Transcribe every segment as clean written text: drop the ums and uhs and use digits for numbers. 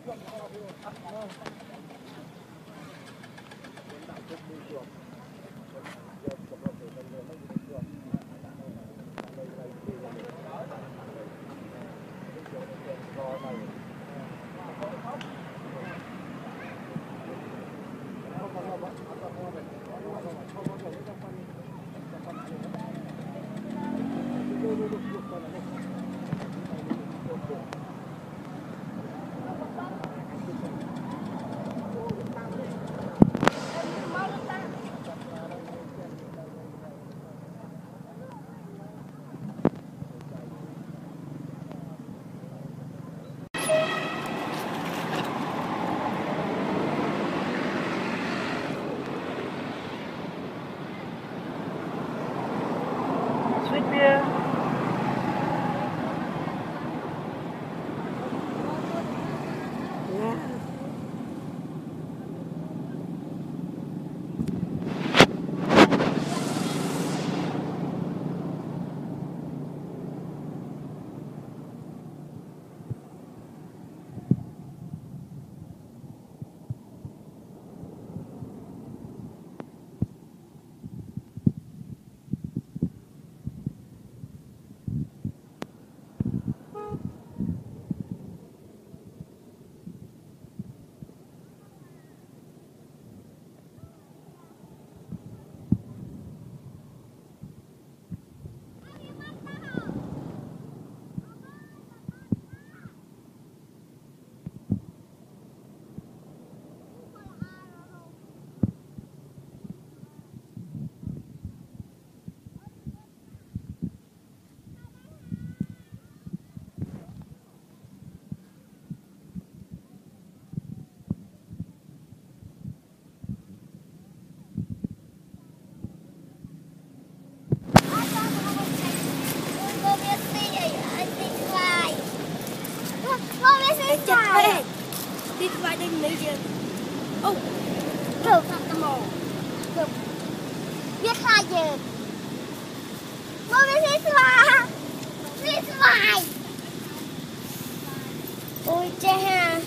Ôi cha,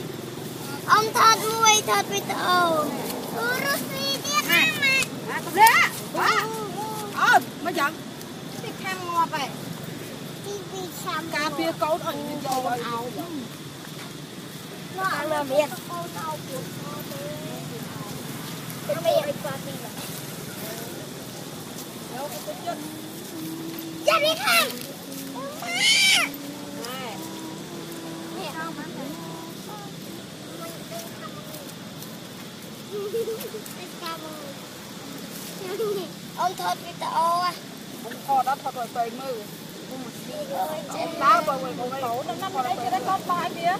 ông thật mùi thật với tao. Brutus đi ăn mà. Tập ra. Mới giận. Cái khăn ngọt vậy. Cà phê câu ở những chỗ ảo. Nó ăn là miệt. Cái miệt. Ra đi khăn. Ông thật với tao à. Ông kho đó thật rồi tươi mưa. Ông đá bồi tổ nó còn đây cho nó có bài kia.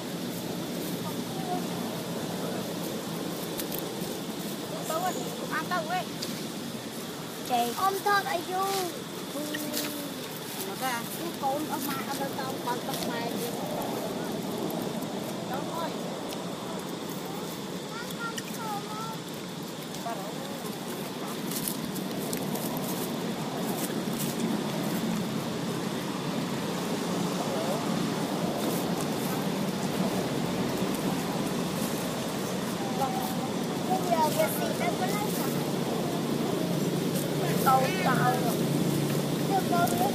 Đâu rồi, ăn đâu ấy. Ông thật ở du. Nó ra, cái con ở mai ở đâu tao còn tao mai. Đâu thôi. Câu tao rồi. Được câu nữa.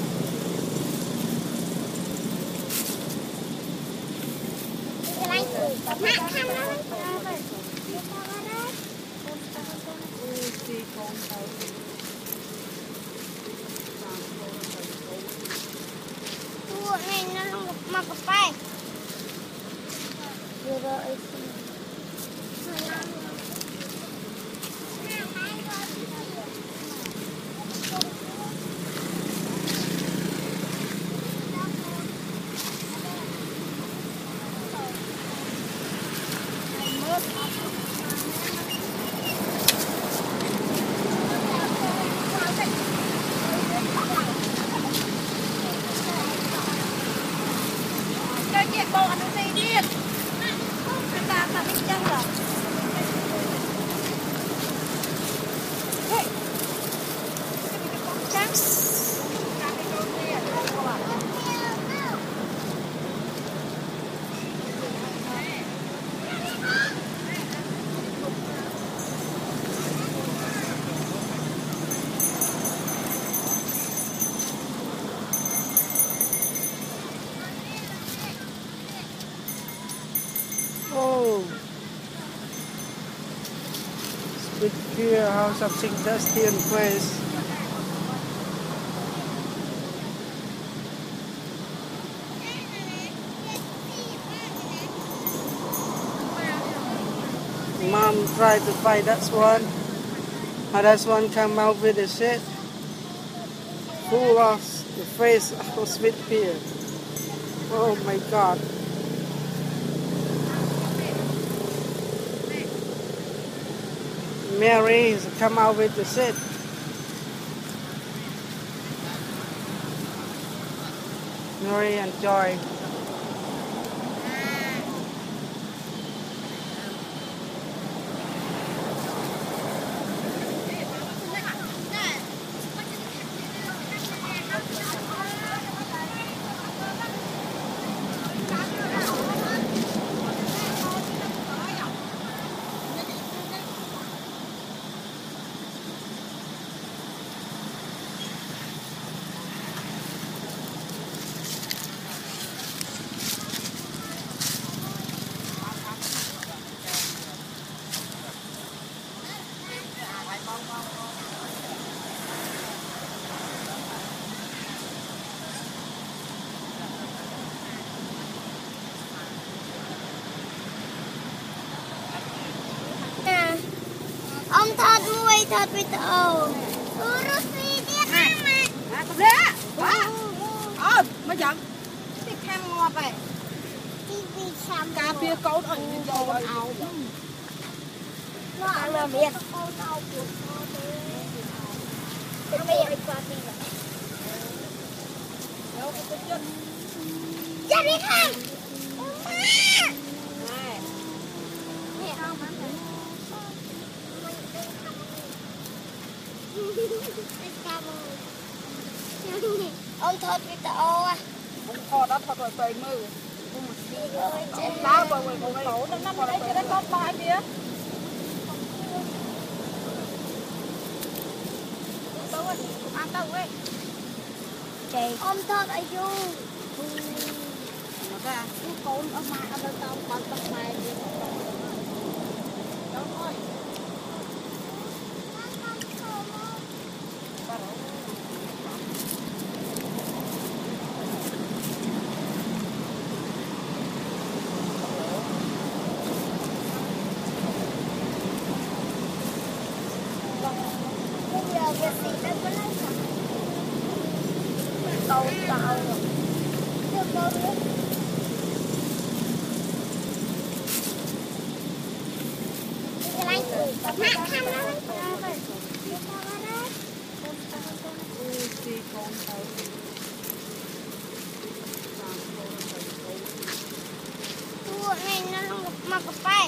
Cái này hát khăn đó. Tua này nó không mặc cái bay. Vừa rồi. bit clear how something dusty and face. Mom tried to fight that one, but that one come out with the shit full of the face of sweet pea. Oh my god. Mary come out with the shit. Mary and Joy. Ông thật vui thật với tao. Brutus đi ăn mà. Cục đá. Mới giận. Cái khăn ngọt vậy. Cà phê câu ở những dầu ảo. Nó ăn là miệt. Cái miệt qua đi. Ra đi không? Ông thật với tao à. Ông kho đó thật rồi tùy mưa. Ông đá rồi rồi rồi tổ nó còn đấy cái con ba kia. Ăn tao ấy. Ông thật ở du. Nó ra. Con ở mà ở tao còn tao mày. Đó thôi. Câu tao rồi. Này nó mặc Popeye.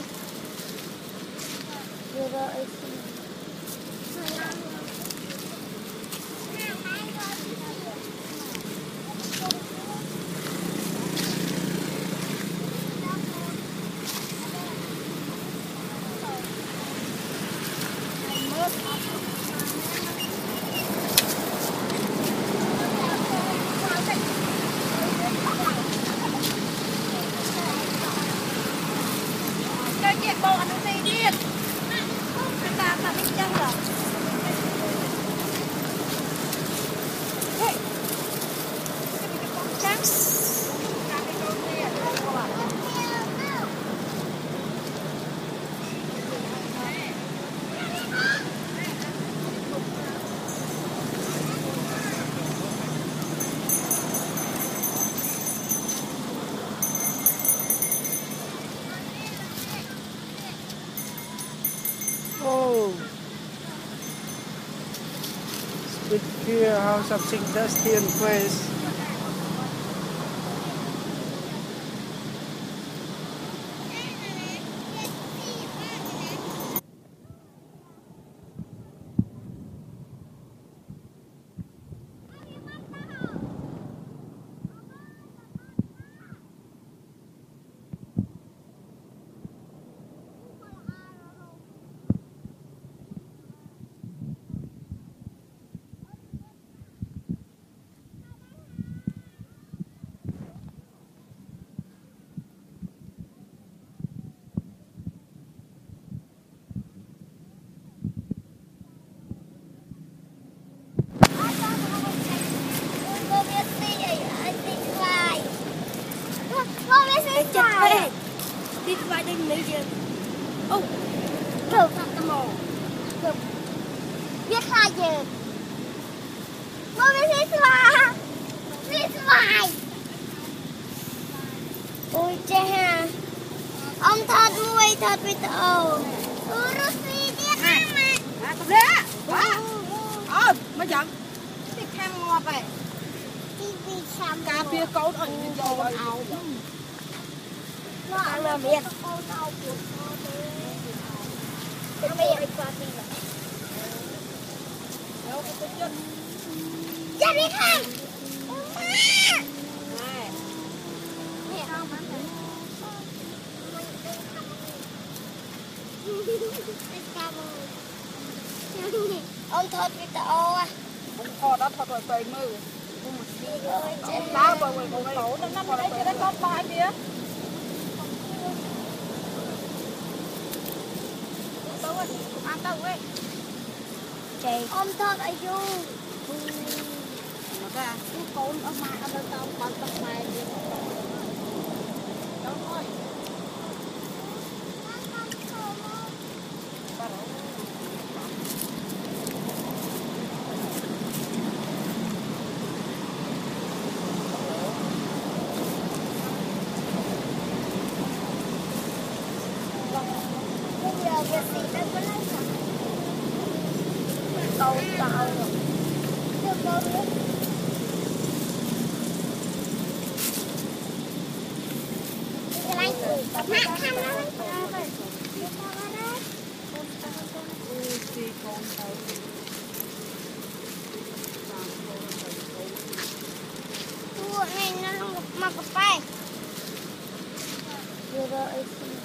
Oh, it's bit clear how something dusty and face. phải đừng lấy chứ. Ô, được tao mồ. Được. Biết khai giờ. Bố biết xoài. Biết xoài. Ôi cha ha. Ông thật mùi thật với tao. Brutus biết mà. Tập ra. Mới giận. Cái khăn ngọt vậy. Cà phê câu ở những dầu áo. Nó ăn là biết. Cái bây giờ qua đi rồi. Dạ biết không? Ông thật với tao à. Ông kho đó thật rồi tươi mư. Ông đá vào người con cổ nó nằm đấy cho nó có bài kìa. Ăn đâu ấy. Ông thật ở du. Nó ra. Cái con ở mai ở đâu tao còn tập bài đi. Đó thôi. Bây giờ cái gì nó có lấy sao? Câu tao rồi. Được câu nữa. Cái này mẹ khăn nó lấy sao vậy? Tua này nó không mặc cái bay. Vừa rồi